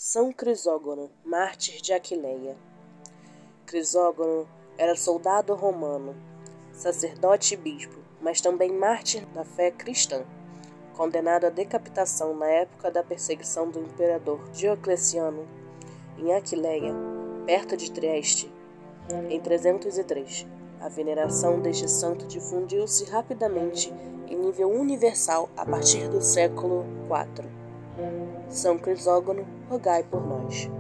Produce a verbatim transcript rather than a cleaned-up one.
São Crisógono, mártir de Aquileia. Crisógono era soldado romano, sacerdote e bispo, mas também mártir da fé cristã, condenado à decapitação na época da perseguição do imperador Diocleciano em Aquileia, perto de Trieste, em trezentos e três. A veneração deste santo difundiu-se rapidamente em nível universal a partir do século quatro. São Crisógono, rogai por nós.